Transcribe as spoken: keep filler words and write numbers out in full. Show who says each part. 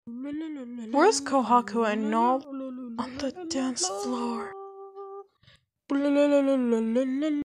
Speaker 1: Where's Kohaku and Null? On the dance floor.